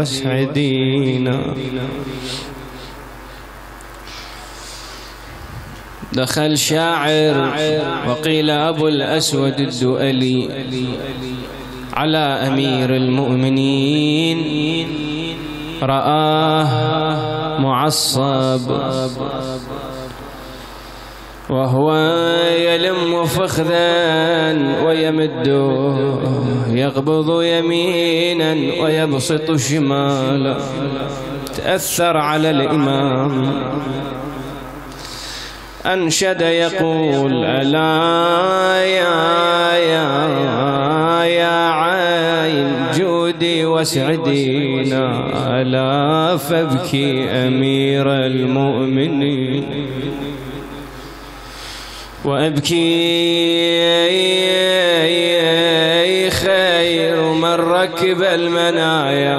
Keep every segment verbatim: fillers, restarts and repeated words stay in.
واسعدينا. دخل شاعر وقيل أبو الأسود الدؤلي على أمير المؤمنين، رآه معصب وهو يلم فخذا ويمده، يقبض يمينا ويبسط شمالا. تأثر على الإمام، أنشد يقول: ألا يا يا يا عين جودي واسعدينا، ألا فابكي أمير المؤمنين، وابكي خير من ركب المنايا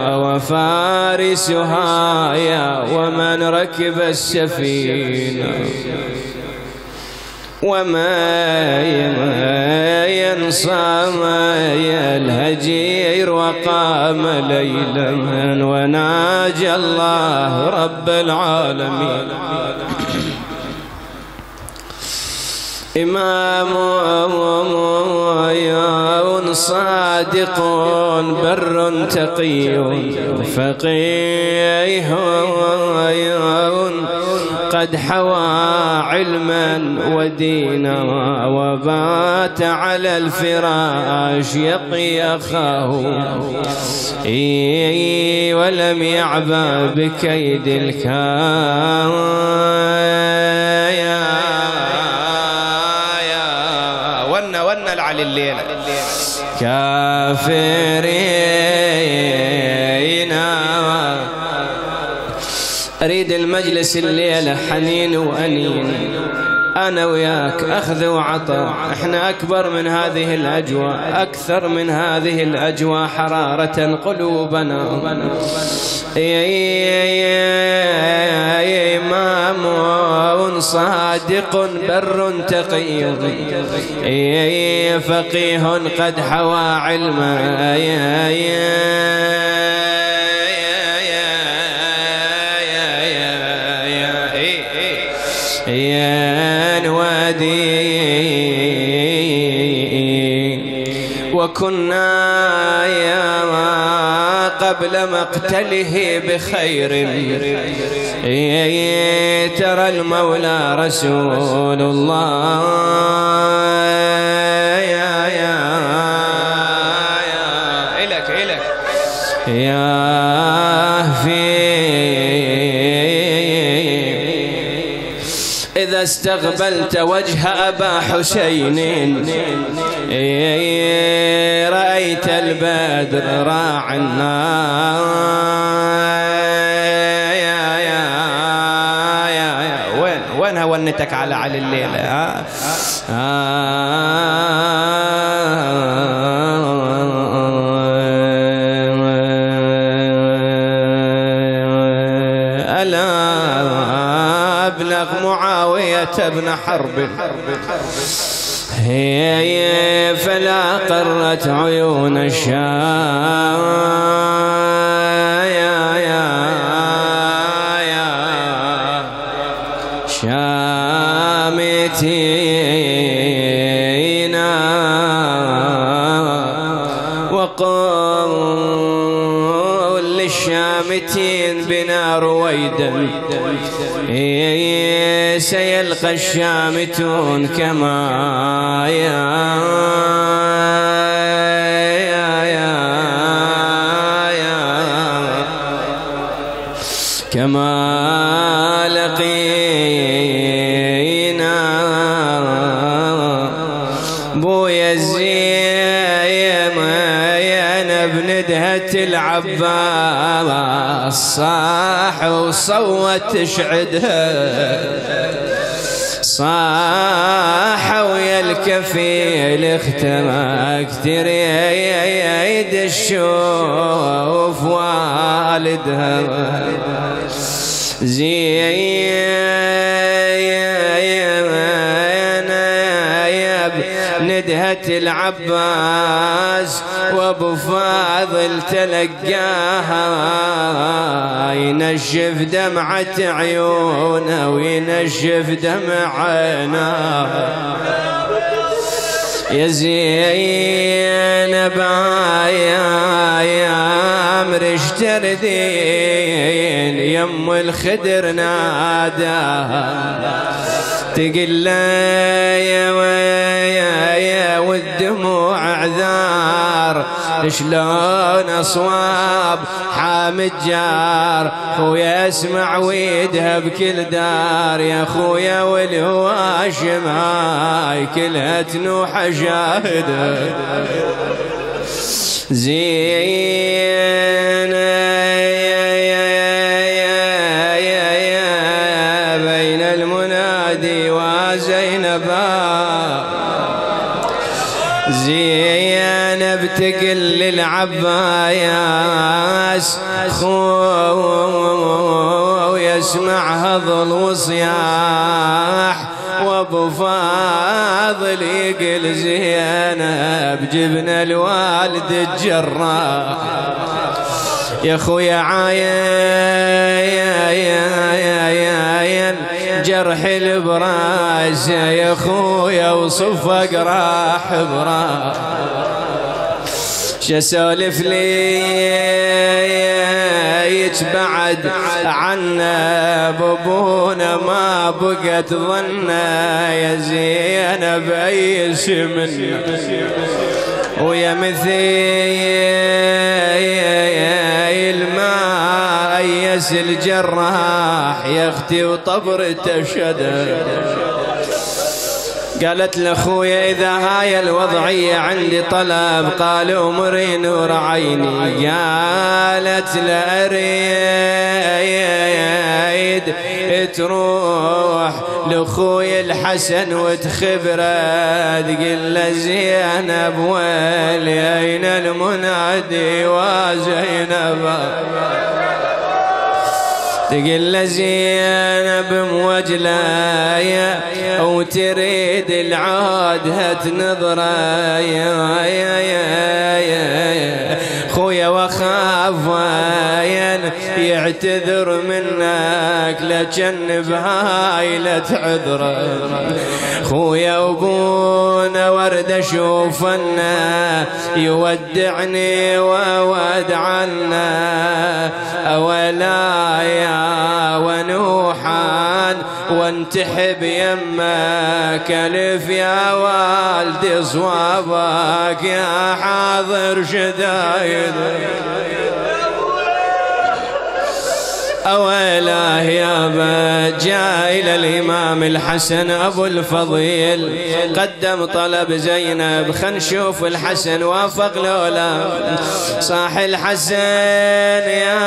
وفارسها يا ومن ركب السفينة، وما ينصى ما الهجير وقام ليلا وناجى الله رب العالمين. إمام صادق بر تقي فقيه قد حوى علما ودينا، وبات على الفراش يقي أخاه ولم يعبأ بكيد الكايا. ون ون العلي الليل كافرين. أريد المجلس الليلة حنين وأنين، أنا وياك أخذ وعطاء. إحنا أكبر من هذه الأجواء، أكثر من هذه الأجواء حرارة قلوبنا. إمام صادق بر تقي فقيه قد حوى علما، وكنا يا قبل مقتله بخير، ترى المولى رسول الله يا يا يا إلك إلك يا في إذا استقبلت وجه أبا حسين رأيت البدر راع النار. يا يا يا وين وين هونتك على علي الليلة؟ ها ألا أبلغ معاوية بن حرب هي فلا قرت عيون الشام. يا يا يا شامتين وقل للشامتين بنا رويدا، سيلقى الشامتون كما يا يا يا يا كما لقينا بو يزيم يا بندهة العباس، صاح وصوت شعدها، صاح ويا الكفيل اختما كتير يد الشوف والدها زين ندهة العباس وابو فاضل تلقاها ينشف دمعة عيونه وينشف دمعنا يا زينب يا مرش تردين يم الخدر ناداها تقل يا ويا يا والدموع عذار شلون اصواب حامد جار خويا اسمع ويدها بكل دار يا خويا والهواشم هاي كلها تنوح شاهده زين بين المنادي وزينبا زينب تقل العباس خو يسمع هذا الوصياح وابو فاضل يقل زينب جبنا الوالد الجراح يا خويا عاين جرح البراس يا خويا وصفق راح براح شسولف لي يتبعد عنا بابونا ما بقت ظنا يا زينب ايش منا ويا مثيل ما ايس الجراح يا اختي وطبرته شدد قالت لاخويا اذا هاي الوضعيه عندي طلب قال امري نور عيني قالت لا اريد تروح لاخويا الحسن وتخبره تقول له زينب ويلي اين المنادي وزينب تقول له زينب موجله وتريد العادها تنظره يا يا يا خويا واخاف وين يعتذر منك لجن بهاي لا تعذره خويا وابونا ورد اشوفنا يودعني وودعنا اولا يا ونوحان وانتحب يمك الف يا والدي صوابك يا حاضر شدايد أويله يا جاء إلى الإمام الحسن أبو الفضيل قدم طلب زينب خل نشوف الحسن وافق لولا صاح الحسن يا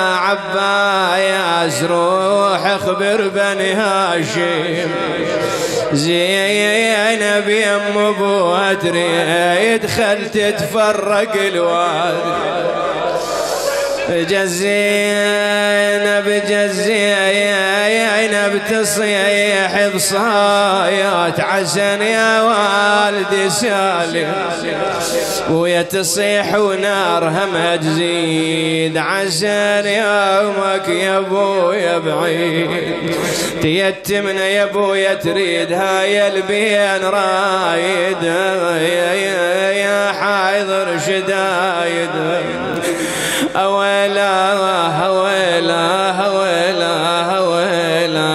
عباس روح اخبر بني هاشم زينب يم ابوها تريد خل تتفرق الواد جزينب جزينب تصيح بصايات عسن يا والدي سالم ويا تصيح ونارها ما تزيد عسن يومك يا ابويا بعيد تيتمنا يا ابويا تريد هاي البين رايد يا حاضر شدايد أويلا أويلا أويلا أويلا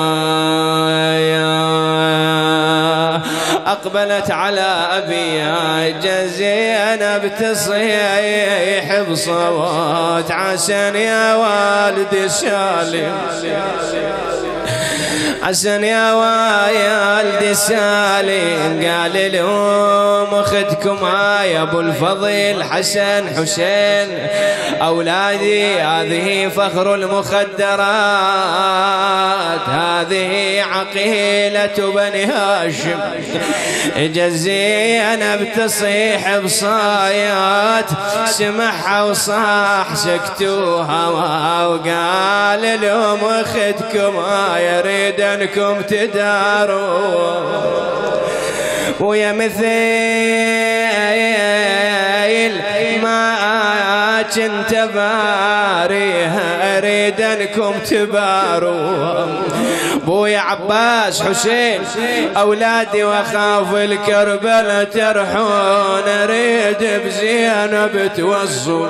أقبلت على أبيها زينب تصيح بصوت عسن يا والدي سالم حسن يا والدي سالم قال لهم اخذكم يا ابو الفضل حسن حسين اولادي هذه فخر المخدرات هذه عقيلة بني هاشم جزينب تصيح بصايات سمعها وصاح سكتوها وقال لهم اخذكم يريد انكم تداروا ويا مثيل ما كنت باريها أريد أنكم تباروا. بويا عباس حسين أولادي وأخاف الكربلة ترحون أريد بزينب توصوا.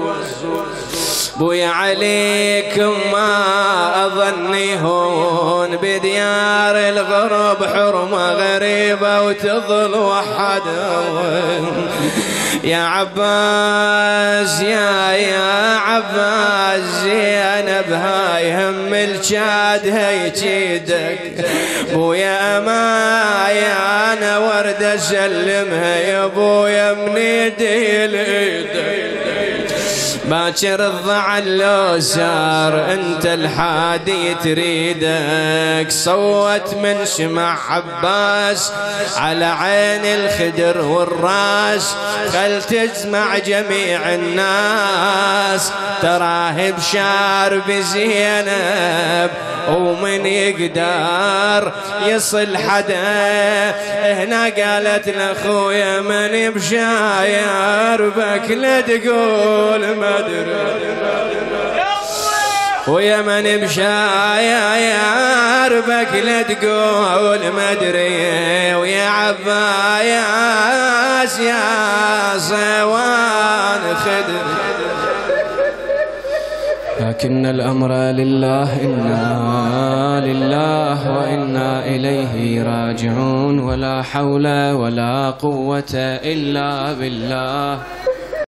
بويا عليكم ما أظني هون بديار الغرب حرمة غريبة وتظل وحدة. يا عباس يا يا عباس زينب هاي هم الجاد هي جيدك. بويا أمايا أنا ورد أسلمها يا بويا من يدي لإيدك. باكر الضعن لو سار انت الحادي تريدك. صوت من شمع عباس على عين الخدر والراس خل تجمع جميع الناس تراه بشار بزينب ومن يقدر يصل حدا. هنا قالت لاخويا من بشاير بك لا تقول ما ويا من بشاير بك لا تقول ما ادري. ويا عباس يا صوان خدر لكن الأمر لله إنا لله وإنا إليه راجعون. ولا حول ولا قوة إلا بالله.